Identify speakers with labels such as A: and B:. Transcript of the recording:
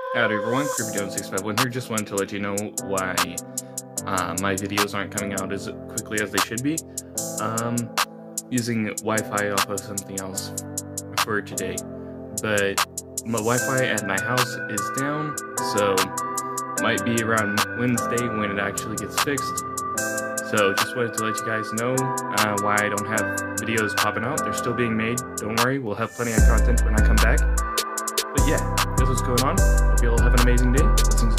A: Howdy everyone, CreepyJones651 here. Just wanted to let you know why my videos aren't coming out as quickly as they should be. Using Wi-Fi off of something else for today. But my Wi-Fi at my house is down, so it might be around Wednesday when it actually gets fixed. So just wanted to let you guys know why I don't have videos popping out. They're still being made, don't worry, we'll have plenty of content when I come back. But yeah, that's what's going on. Hope you all have an amazing day. Blessings.